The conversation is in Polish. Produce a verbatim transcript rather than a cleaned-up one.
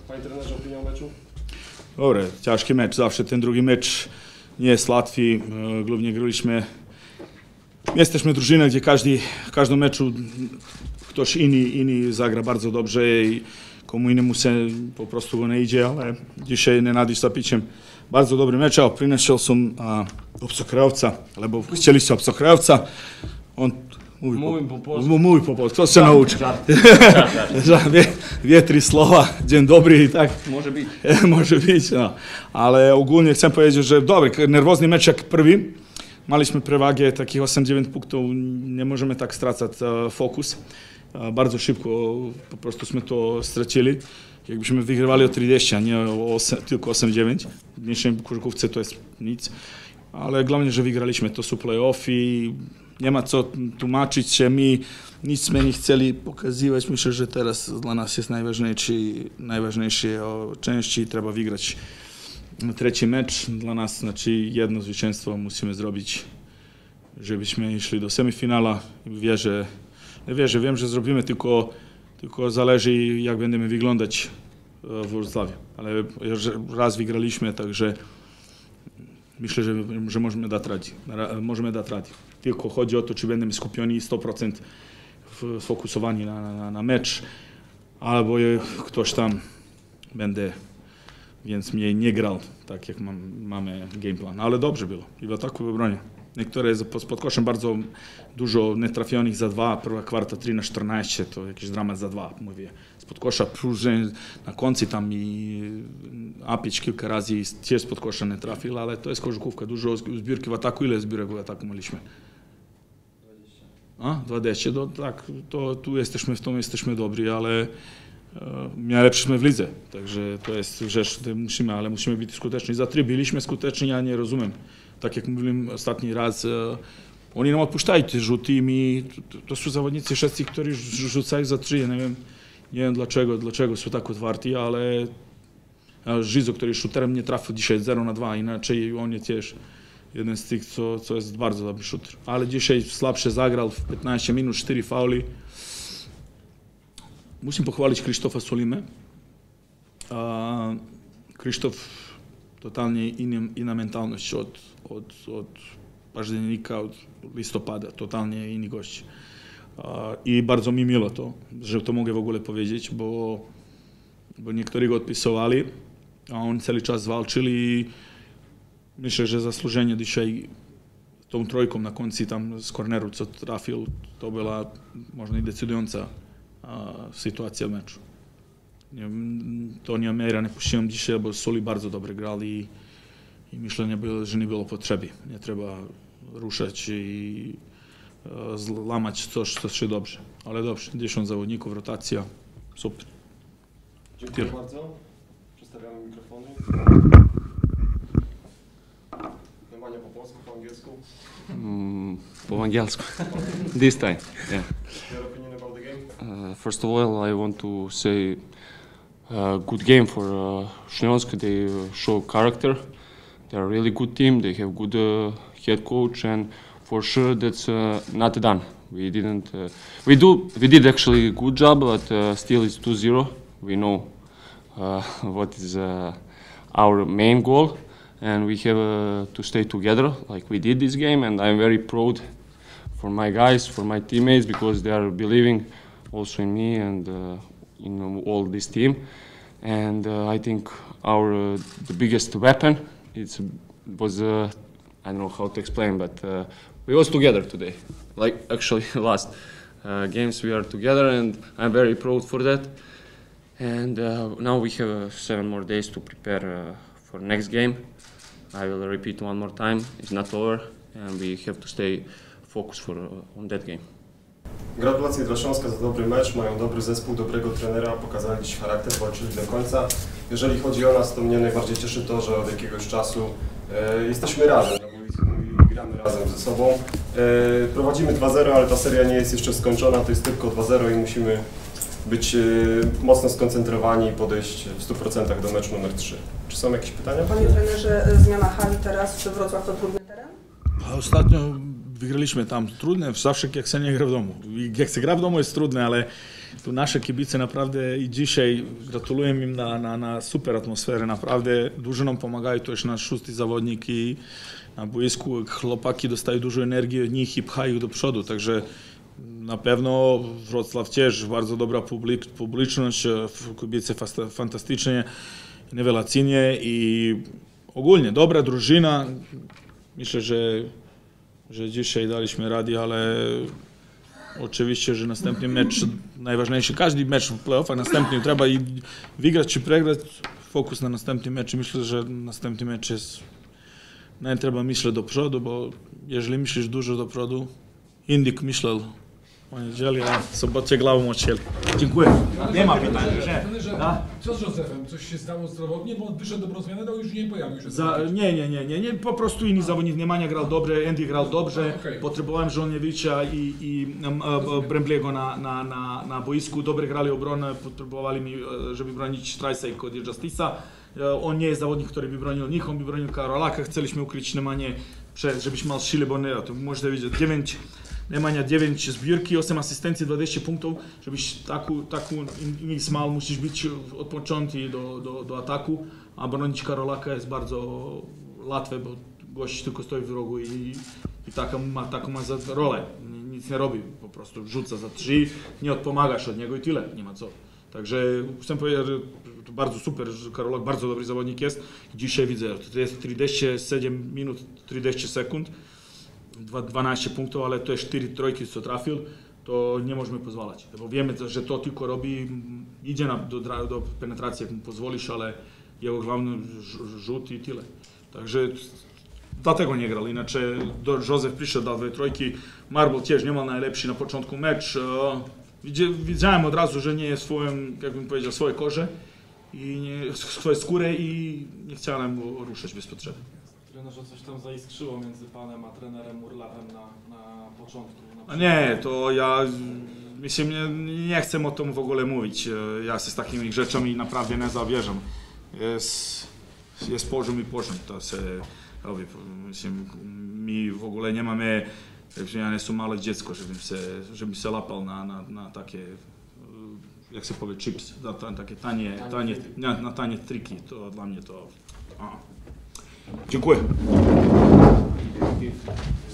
Panie trenerze, opinia o meczu? Dobre, ciężki mecz, zawsze ten drugi mecz nie jest łatwy. Głównie graliśmy, jesteśmy drużyną, gdzie każdy, w każdym meczu ktoś inny, inny zagra bardzo dobrze i komu innemu se po prostu go nie idzie, ale dzisiaj Nenadić z Zapiciem bardzo dobry mecz, a przyniosł sam obcokrajowca, albo chcieliście obcokrajowca. On mówi Mówię po polsku. Mówi po polsku, kto się nauczy? Wie, wie trzy słowa, dzień dobry i tak. Może być. Może być, no. Ale ogólnie chcę powiedzieć, że dobry, nerwowy mecz jak prvi. Mieliśmy przewagę takich osiem dziewięć punktów, nie możemy tak stracać fokus. Bardzo szybko po prostu jsme to stracili. Jakbyśmy wygrywali o trzydzieści, a nie o osiem, tylko osiem dziewięć. W dzisiejszej koszykówce to jest nic. Ale głównie, że wygraliśmy, to są play-offy. Nie ma co tłumaczyć się, my nic sme nie chcieli pokazywać. Myślę, że teraz dla nas jest najważniejszy, najważniejsze części. Trzeba wygrać trzeci mecz. Dla nas znaczy jedno zwycięstwo musimy zrobić, żebyśmy szli do semifinala. Wierzę, wierzę, wiem, że zrobimy, tylko, tylko zależy jak będziemy wyglądać w Wrocławiu. Ale raz wygraliśmy, także myślę, że, że możemy dać radę. Możemy dać radę. Tylko chodzi o to, czy będziemy skupieni sto procent sfokusowani na, na, na mecz, albo ktoś tam będzie więc mniej nie grał, tak jak mam, mamy game plan. Ale dobrze było i w ataku, w obronie. Niektóre pod koszem bardzo dużo netrafionych za dwa, prva kwarta trzy na czternaście, to jakiś dramat za dwa, mówię. Spod kosza, na końcu tam i Apić kilka razy też spod kosza nie trafił, ale to jest koszykówka, dużo zbiórki w ataku. Ile zbiórek w ataku mieliśmy? A, dwadzieścia, to, tak, to tu jesteśmy, w tym jesteśmy dobrzy, ale najlepszyśmy w lidze, także to jest rzecz, musimy, ale musimy być skuteczni. Za trzy byliśmy skuteczni, ja nie rozumiem. Tak jak mówiłem ostatni raz, oni nam odpuszczają te rzuty, mi, to, to są zawodnicy wszyscy, którzy rzucają za trzy, ja nie wiem, nie wiem dlaczego, dlaczego są tak otwarci, ale Żyzo, który shooterem nie trafił dzisiaj zero na dwa, inaczej on jest też jeden z tych, co, co jest bardzo dobry shooter. Ale dzisiaj słabszy zagrał w piętnaście minut, cztery fauli. Musím pochváliť Krištofa Solimę. Krištof totalnie innym, inna mentalność od, od, od października, od listopada, totalnie inny gość. I bardzo mi miło to, że to mogę w ogóle powiedzieć, bo, bo niektórzy go odpisowali, a on cały czas walczył i myślę, że zasłużenie dzisiaj tą trójką na końcu tam z korneru, co trafił, to była można i decydująca sytuacja w meczu. To nie Amera nie puściłem dzisiaj, bo Soli bardzo dobrze grali i, i myślę, że nie było potrzeby. Nie trzeba ruszać i e, złamać coś, co się dobrze. Ale dobrze, dziesięć zawodników, rotacja, super. Dziękuję Tyle. bardzo. Przestawiamy mikrofony. Nemanja po polsku, po angielsku? Mm, po angielsku. This time, yeah. Your opinion about the game? Uh, first of all, I want to say uh, good game for uh, Śląsk. They uh, show character. They are a really good team. They have good uh, head coach, and for sure that's uh, not done. We didn't. Uh, we do. We did actually a good job, but uh, still it's two zero. We know uh, what is uh, our main goal, and we have uh, to stay together like we did this game. And I'm very proud for my guys, for my teammates, because they are believing also in me and uh, in all this team. And uh, I think our uh, the biggest weapon it's, was uh, I don't know how to explain, but uh, we was together today. Like actually last uh, games we are together, and I'm very proud for that. And uh, now we have uh, seven more days to prepare uh, for next game. I will repeat one more time. It's not over, and we have to stay focused for uh, on that game. Gratulacje dla Śląska za dobry mecz, mają dobry zespół, dobrego trenera, pokazali dziś charakter, walczyli do końca. Jeżeli chodzi o nas, to mnie najbardziej cieszy to, że od jakiegoś czasu e, jesteśmy razem na boisku i gramy razem ze sobą. E, prowadzimy dwa zero, ale ta seria nie jest jeszcze skończona, to jest tylko dwa zero i musimy być e, mocno skoncentrowani i podejść w stu procentach do meczu numer trzy. Czy są jakieś pytania? Panie trenerze, zmiana hali teraz, czy Wrocław to trudny teren? A ostatnio wygraliśmy tam trudne, zawsze jak się nie gra w domu. Jak się gra w domu jest trudne, ale tu nasze kibice naprawdę i dzisiaj gratuluję im na, na, na super atmosferę, naprawdę dużo nam pomagają, to jest nasz szósty zawodnik i na boisku chłopaki dostają dużo energii od nich i pchają ich do przodu, także na pewno Wrocław też bardzo dobra publik, publiczność, kibice fantastycznie, rewelacyjnie i ogólnie dobra drużyna. Myślę, że, że dzisiaj daliśmy radę, ale oczywiście, że następny mecz najważniejszy, każdy mecz w playoffach następny trzeba i wygrać czy przegrać, fokus na następny mecz. Myślę, że następny mecz jest, nie trzeba myśleć do przodu, bo jeżeli myślisz dużo do przodu, Indyk myślał poniedzieli, a w sobotę głową odcięli. Dziękuję. Nie ma pytań, że? Co z Józefem? Coś się stało zdrowotnie? Bo on wyszedł dobrą zmianę, to już nie pojawił się. Za, nie, nie, nie, nie, nie, po prostu inni zawodnik Nemanja grał dobrze, Andy grał dobrze, Okay. Potrzebowałem Żołniewicza i, i um, Brembliego na, na, na, na boisku, dobrze grali obronę, potrzebowali mi, żeby bronić Strajsa i Cody Justisa. On nie jest zawodnik, który by bronił nich, on by bronił Karolaka, chcieliśmy ukryć Nemanje, żebyśmy miał siłę, bo nie, to możecie widzieć, dziewięć Nemanja dziewięć zbiórki, osiem asystencji, dwadzieścia punktów, żebyś taką, taką nic mal musisz być od początku do, do, do ataku, a bronić Karolaka jest bardzo łatwe, bo gość tylko stoi w rogu i, i taką ma, taką ma za rolę, nic nie robi, po prostu rzuca za trzy, nie odpomagasz od niego i tyle, nie ma co. Także chcę powiedzieć, że to bardzo super, że Karolak bardzo dobry zawodnik jest. Dzisiaj widzę, to jest trzydzieści siedem minut, trzydzieści sekund. dwanaście punktów, ale to jest cztery trojki, co trafił, to nie możemy pozwalać. Bo wiemy, że to tylko robi, idzie na, do, do penetracji, jak mu pozwolisz, ale jego główny rzut i tyle. Także dlatego nie grał, inaczej do Józef przyszedł, dał dwie trojki, Marble też nie ma najlepszy na początku mecz. Widziałem od razu, że nie jest swoim, jakbym powiedział, swoje korze i nie, swoje skóry i nie chciałem go ruszać bez potrzeby. Trenerze, coś tam zaiskrzyło między panem a trenerem Urlachem na, na początku. Na A nie, to ja myślę, nie, nie chcę o tym w ogóle mówić. Ja się z takimi rzeczami naprawdę nie zawierzam. Jest, jest poziom i poziom, to się robi. Myślę, my w ogóle nie mamy, ja nie jestem małe dziecko, żebym się, żebym się lapał na, na, na takie, jak się powie, chips, na takie tanie, tanie, na, na tanie triki. To dla mnie to... A. Dziękuję.